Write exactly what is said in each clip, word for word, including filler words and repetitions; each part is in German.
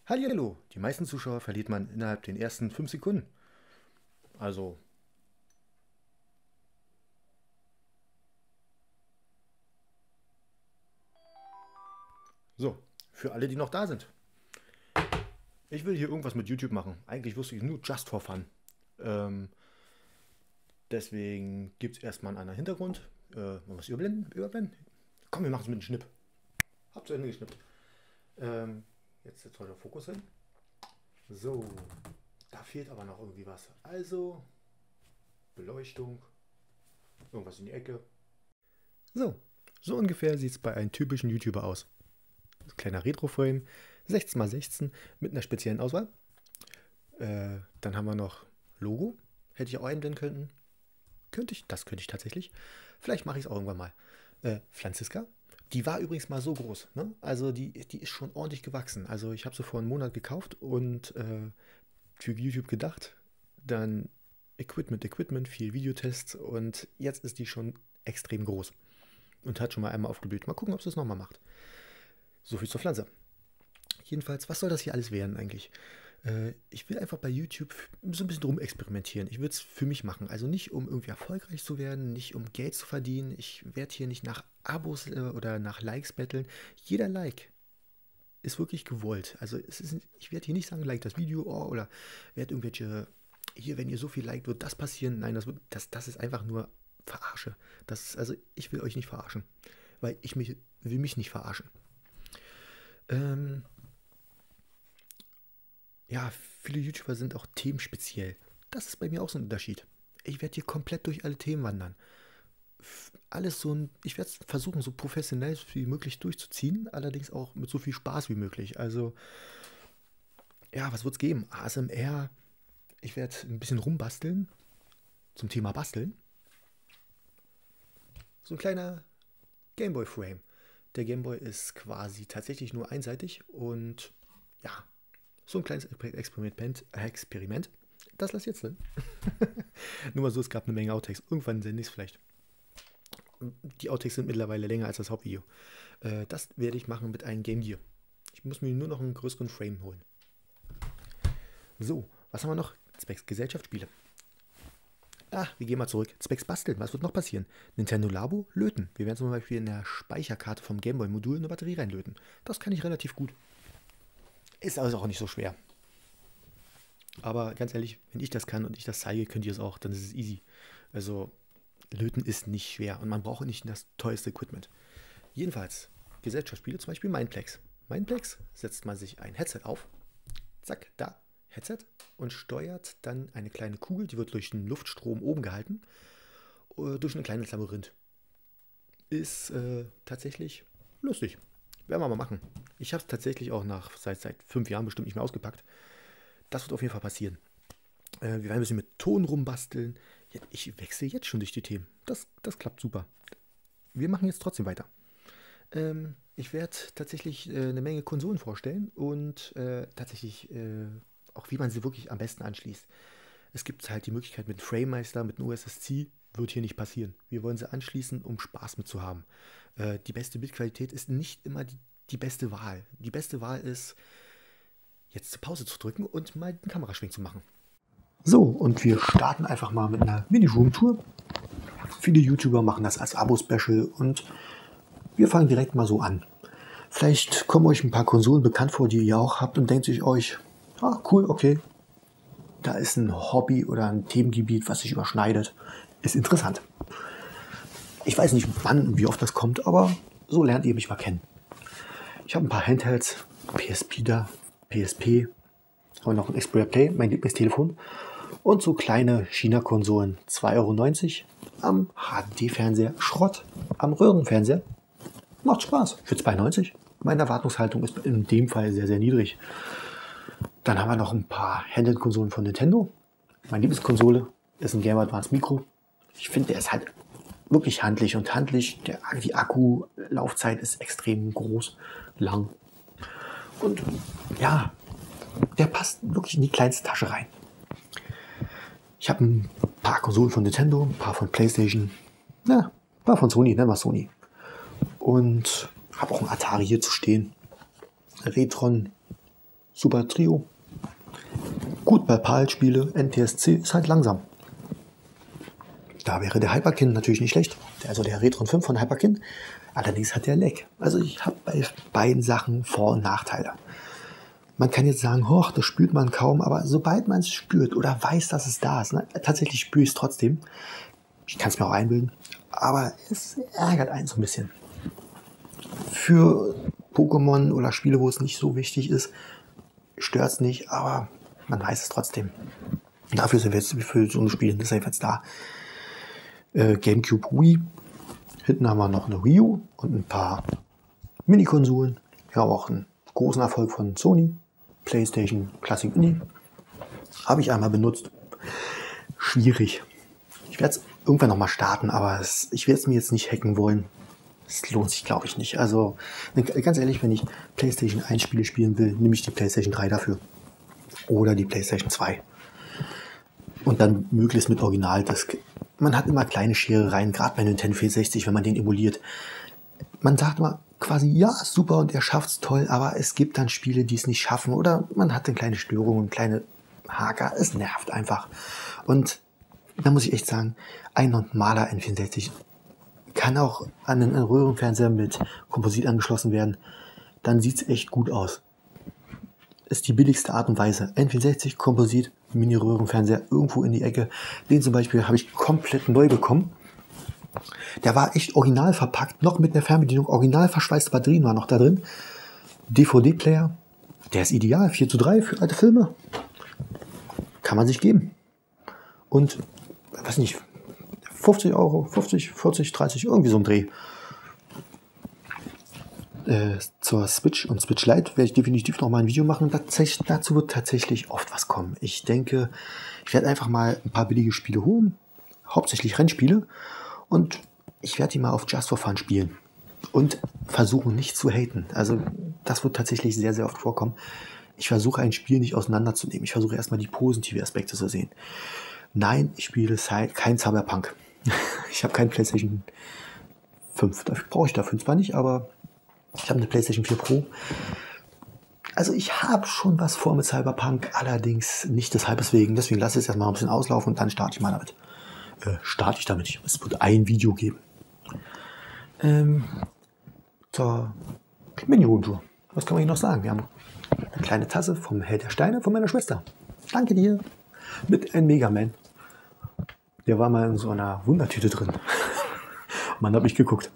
Hallihallo, die meisten Zuschauer verliert man innerhalb den ersten fünf Sekunden. Also, so, für alle, die noch da sind. Ich will hier irgendwas mit YouTube machen. Eigentlich wusste ich nur just for fun. Ähm, deswegen gibt es erstmal einen anderen Hintergrund. Äh, wollen wir es überblenden? Überblenden? Komm, wir machen es mit einem Schnipp. Hab zu Ende geschnippt. Ähm, jetzt setzt heute der Fokus hin. So, da fehlt aber noch irgendwie was. Also, Beleuchtung, irgendwas in die Ecke. So, so ungefähr sieht es bei einem typischen YouTuber aus. Kleiner Retro-Frame, sechzehn mal sechzehn mit einer speziellen Auswahl. Äh, dann haben wir noch Logo. Hätte ich auch einblenden können. Könnte ich, das könnte ich tatsächlich. Vielleicht mache ich es auch irgendwann mal. Äh, Franziska. Die war übrigens mal so groß. Ne? Also die, die ist schon ordentlich gewachsen. Also ich habe sie vor einem Monat gekauft und äh, für YouTube gedacht. Dann Equipment, Equipment, viel Videotests und jetzt ist die schon extrem groß. Und hat schon mal einmal aufgeblüht. Mal gucken, ob sie es nochmal macht. So viel zur Pflanze. Jedenfalls, was soll das hier alles werden eigentlich? Äh, ich will einfach bei YouTube so ein bisschen rumexperimentieren. Ich würde es für mich machen. Also nicht, um irgendwie erfolgreich zu werden, nicht um Geld zu verdienen. Ich werde hier nicht nach Abos äh, oder nach Likes betteln. Jeder Like ist wirklich gewollt. Also es ist, ich werde hier nicht sagen, like das Video oh, oder werde irgendwelche, hier, wenn ihr so viel liked, wird das passieren. Nein, das, wird, das, das ist einfach nur Verarsche. Das, also ich will euch nicht verarschen, weil ich mich, will mich nicht verarschen. Ähm, ja, viele YouTuber sind auch themenspeziell. Das ist bei mir auch so ein Unterschied. Ich werde hier komplett durch alle Themen wandern. F- Alles so ein, ich werde es versuchen, so professionell wie möglich durchzuziehen, allerdings auch mit so viel Spaß wie möglich. Also, ja, was wird es geben? A S M R, ich werde ein bisschen rumbasteln zum Thema Basteln. So ein kleiner Gameboy-Frame. Der Gameboy ist quasi tatsächlich nur einseitig und ja, so ein kleines Experiment. Experiment. Das lasse ich jetzt drin. Nur mal so, es gab eine Menge Outtakes. Irgendwann sende ich es vielleicht. Die Outtakes sind mittlerweile länger als das Hauptvideo. Äh, das werde ich machen mit einem Game Gear. Ich muss mir nur noch einen größeren Frame holen. So, was haben wir noch? Zwecks Gesellschaftsspiele. Ah, wir gehen mal zurück. Zwecks Basteln. Was wird noch passieren? Nintendo Labo löten. Wir werden zum Beispiel in der Speicherkarte vom Gameboy-Modul eine Batterie reinlöten. Das kann ich relativ gut. Ist also auch nicht so schwer. Aber ganz ehrlich, wenn ich das kann und ich das zeige, könnt ihr es auch, dann ist es easy. Also, löten ist nicht schwer und man braucht nicht das teuerste Equipment. Jedenfalls, Gesellschaftsspiele, zum Beispiel Mindplex. Mindplex setzt man sich ein Headset auf. Zack, da, Headset. Und steuert dann eine kleine Kugel, die wird durch einen Luftstrom oben gehalten, äh, durch ein kleines Labyrinth. Ist äh, tatsächlich lustig. Werden wir mal machen. Ich habe es tatsächlich auch nach seit, seit fünf Jahren bestimmt nicht mehr ausgepackt. Das wird auf jeden Fall passieren. Äh, wir werden ein bisschen mit Ton rumbasteln. Ja, ich wechsle jetzt schon durch die Themen. Das, das klappt super. Wir machen jetzt trotzdem weiter. Ähm, ich werde tatsächlich äh, eine Menge Konsolen vorstellen und äh, tatsächlich äh, auch, wie man sie wirklich am besten anschließt. Es gibt halt die Möglichkeit mit FrameMeister, mit einem U S S C, wird hier nicht passieren. Wir wollen sie anschließen, um Spaß mit zu haben. Äh, die beste Bildqualität ist nicht immer die, die beste Wahl. Die beste Wahl ist, jetzt zur Pause zu drücken und mal den Kameraschwenk zu machen. So, und wir starten einfach mal mit einer Mini-Room-Tour. Viele YouTuber machen das als Abo-Special und wir fangen direkt mal so an. Vielleicht kommen euch ein paar Konsolen bekannt vor, die ihr auch habt und denkt sich euch, ah, cool, okay, da ist ein Hobby oder ein Themengebiet, was sich überschneidet. Ist interessant. Ich weiß nicht, wann und wie oft das kommt, aber so lernt ihr mich mal kennen. Ich habe ein paar Handhelds, P S P da, P S P, aber noch ein Xperia Play, mein Lieblingstelefon. Und so kleine China-Konsolen, zwei Euro neunzig am H D-Fernseher, Schrott am Röhrenfernseher. Macht Spaß für zwei Euro neunzig. Meine Erwartungshaltung ist in dem Fall sehr, sehr niedrig. Dann haben wir noch ein paar Handheld-Konsolen von Nintendo. Meine Lieblingskonsole ist ein Game Advance Micro. Ich finde, der ist halt wirklich handlich und handlich. Der, die Akkulaufzeit ist extrem groß, lang. Und ja, der passt wirklich in die kleinste Tasche rein. Ich habe ein paar Konsolen von Nintendo, ein paar von PlayStation, ja, ein paar von Sony, nennen wir Sony. Und habe auch ein Atari hier zu stehen. Retron super Trio. Gut bei PAL-Spiele, N T S C ist halt langsam. Da wäre der Hyperkin natürlich nicht schlecht, also der Retron fünf von Hyperkin. Allerdings hat der Lag. Also ich habe bei beiden Sachen Vor- und Nachteile. Man kann jetzt sagen, hoch, das spürt man kaum, aber sobald man es spürt oder weiß, dass es da ist, ne, tatsächlich spüre ich es trotzdem. Ich kann es mir auch einbilden, aber es ärgert einen so ein bisschen. Für Pokémon oder Spiele, wo es nicht so wichtig ist, stört es nicht, aber man weiß es trotzdem. Dafür sind wir jetzt für so ein Spiel, das ist jedenfalls da. Äh, GameCube, Wii. Hinten haben wir noch eine Wii U und ein paar Mini-Konsolen. Wir haben auch einen großen Erfolg von Sony. PlayStation Classic Mini. Habe ich einmal benutzt. Schwierig. Ich werde es irgendwann nochmal starten, aber es, ich werde es mir jetzt nicht hacken wollen. Es lohnt sich, glaube ich, nicht. Also, ganz ehrlich, wenn ich PlayStation eins Spiele spielen will, nehme ich die PlayStation drei dafür. Oder die PlayStation zwei. Und dann möglichst mit Originaldisk. Man hat immer kleine Scherereien, gerade bei Nintendo vierhundertsechzig, wenn man den emuliert. Man sagt immer quasi, ja, super und er schafft es toll, aber es gibt dann Spiele, die es nicht schaffen oder man hat dann kleine Störungen, kleine Haker. Es nervt einfach. Und da muss ich echt sagen, ein normaler N vierundsechzig kann auch an einen Röhrenfernseher mit Komposit angeschlossen werden. Dann sieht es echt gut aus. Ist die billigste Art und Weise. N vierundsechzig, Komposit, Mini-Röhrenfernseher irgendwo in die Ecke. Den zum Beispiel habe ich komplett neu bekommen. Der war echt original verpackt, noch mit einer Fernbedienung, original verschweißte Batterien waren noch da drin. D V D-Player, der ist ideal, vier zu drei für alte Filme. Kann man sich geben. Und, weiß nicht, fünfzig Euro, fünfzig, vierzig, dreißig, irgendwie so ein Dreh. Äh, zur Switch und Switch Lite werde ich definitiv noch mal ein Video machen. Dazu wird tatsächlich oft was kommen. Ich denke, ich werde einfach mal ein paar billige Spiele holen, hauptsächlich Rennspiele, und ich werde die mal auf Just for Fun spielen und versuchen nicht zu haten. Also das wird tatsächlich sehr, sehr oft vorkommen. Ich versuche ein Spiel nicht auseinanderzunehmen. Ich versuche erstmal die positiven Aspekte zu sehen. Nein, ich spiele kein Cyberpunk. Ich habe kein PlayStation fünf. Dafür brauche ich dafür zwar nicht, aber ich habe eine PlayStation vier Pro. Also ich habe schon was vor mit Cyberpunk, allerdings nicht deshalb deswegen. Deswegen lasse ich es erstmal ein bisschen auslaufen und dann starte ich mal damit. Äh, starte ich damit. Es wird ein Video geben. Ähm, zur Mini-Rundtour. Was kann man hier noch sagen? Wir haben eine kleine Tasse vom Held der Steine von meiner Schwester. Danke dir. Mit einem Mega Man. Der war mal in so einer Wundertüte drin. Mann, habe ich geguckt.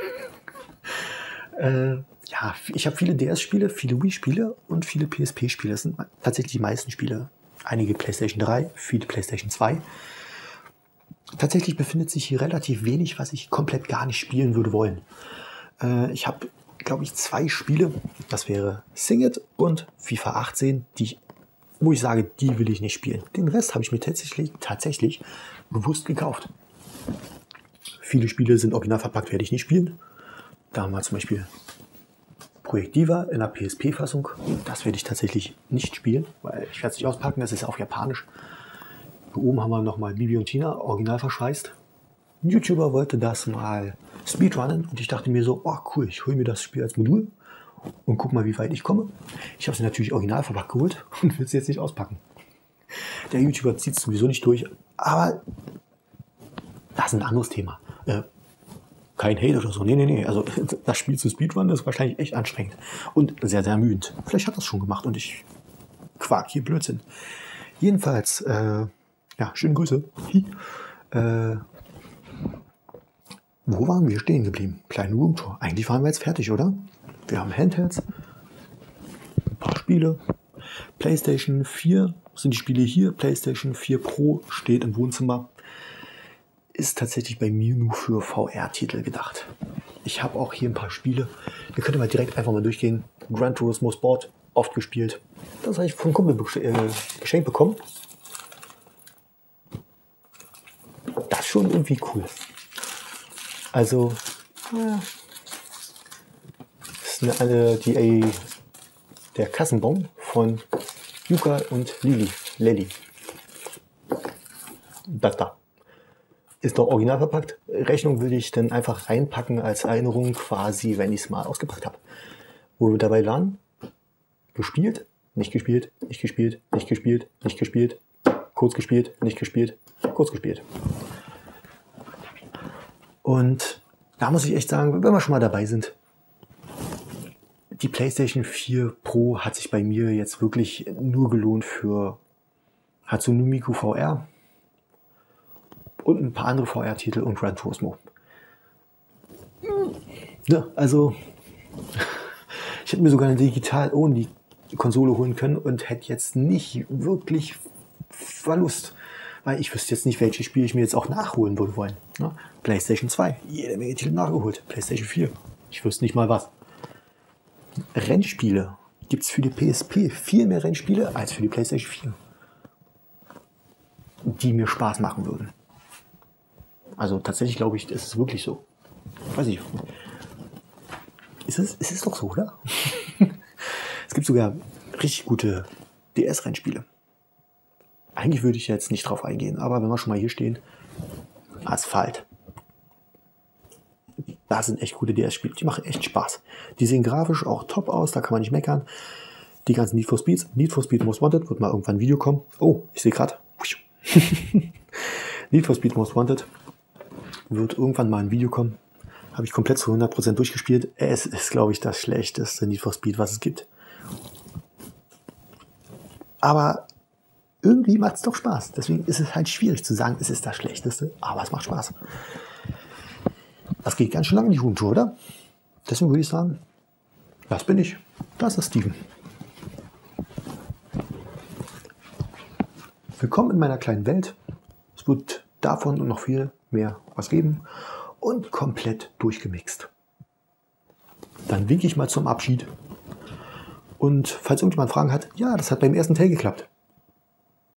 äh, ja, ich habe viele D S-Spiele, viele Wii-Spiele und viele P S P-Spiele. Das sind tatsächlich die meisten Spiele. Einige PlayStation drei, viele PlayStation zwei. Tatsächlich befindet sich hier relativ wenig, was ich komplett gar nicht spielen würde wollen. Äh, ich habe, glaube ich, zwei Spiele. Das wäre Sing It und FIFA achtzehn, die ich, wo ich sage, die will ich nicht spielen. Den Rest habe ich mir tatsächlich, tatsächlich bewusst gekauft. Viele Spiele sind original verpackt, werde ich nicht spielen. Da haben wir zum Beispiel Projekt Diva in der P S P-Fassung. Das werde ich tatsächlich nicht spielen, weil ich werde es nicht auspacken, das ist auf Japanisch. Hier oben haben wir nochmal Bibi und Tina, original verschweißt. Ein YouTuber wollte das mal speedrunnen und ich dachte mir so, oh cool, ich hole mir das Spiel als Modul und guck mal, wie weit ich komme. Ich habe es natürlich original verpackt geholt und will es jetzt nicht auspacken. Der YouTuber zieht es sowieso nicht durch, aber das ist ein anderes Thema. Äh, kein Hate oder so, nee, nee, nee. Also das Spiel zu speedrunnen ist wahrscheinlich echt anstrengend und sehr, sehr ermüdend. Vielleicht hat das schon gemacht und ich quark hier Blödsinn. Jedenfalls, äh, ja, schöne Grüße. Äh, wo waren wir stehen geblieben? Kleine Roomtour. Eigentlich waren wir jetzt fertig, oder? Wir haben Handhelds, ein paar Spiele. PlayStation vier sind die Spiele hier. PlayStation vier Pro steht im Wohnzimmer. Ist tatsächlich bei mir nur für V R-Titel gedacht. Ich habe auch hier ein paar Spiele. Wir können mal direkt einfach mal durchgehen. Gran Turismo Sport, oft gespielt. Das habe ich vom Kumpel äh, geschenkt bekommen. Das ist schon irgendwie cool. Also, ja, das ist eine, die, äh, der Kassenbon von Yuka und Lili. Lelly. Das da. Ist doch original verpackt. Rechnung würde ich dann einfach reinpacken als Erinnerung, quasi, wenn ich es mal ausgepackt habe. Wo wir dabei waren, gespielt, nicht gespielt, nicht gespielt, nicht gespielt, nicht gespielt, kurz gespielt, nicht gespielt, kurz gespielt. Und da muss ich echt sagen, wenn wir schon mal dabei sind, die PlayStation vier Pro hat sich bei mir jetzt wirklich nur gelohnt für Hatsune Miku V R und ein paar andere V R-Titel und Gran Turismo. Ja, also ich hätte mir sogar eine Digital-Only-Konsole holen können und hätte jetzt nicht wirklich Verlust, weil ich wüsste jetzt nicht, welche Spiele ich mir jetzt auch nachholen würde wollen. Ne? PlayStation zwei, jede Menge Titel nachgeholt. PlayStation vier, ich wüsste nicht mal was. Rennspiele gibt es für die P S P viel mehr Rennspiele als für die PlayStation vier, die mir Spaß machen würden. Also tatsächlich glaube ich, ist es wirklich so. Weiß ich. Ist es, ist es doch so, oder? Es gibt sogar richtig gute D S-Rennspiele. Eigentlich würde ich jetzt nicht drauf eingehen, aber wenn wir schon mal hier stehen, Asphalt. Da sind echt gute D S-Spiele, die machen echt Spaß. Die sehen grafisch auch top aus, da kann man nicht meckern. Die ganzen Need for Speeds, Need for Speed Most Wanted, wird mal irgendwann ein Video kommen. Oh, ich sehe gerade. Need for Speed Most Wanted wird irgendwann mal ein Video kommen. Habe ich komplett zu hundert Prozent durchgespielt. Es ist, glaube ich, das schlechteste Need for Speed, was es gibt. Aber irgendwie macht es doch Spaß. Deswegen ist es halt schwierig zu sagen, es ist das schlechteste, aber es macht Spaß. Das geht ganz schön lange in die Jugendtour, oder? Deswegen würde ich sagen, das bin ich. Das ist Steven. Willkommen in meiner kleinen Welt. Es wird davon und noch viel mehr was geben und komplett durchgemixt. Dann winke ich mal zum Abschied. Und falls irgendjemand Fragen hat, ja, das hat beim ersten Teil geklappt.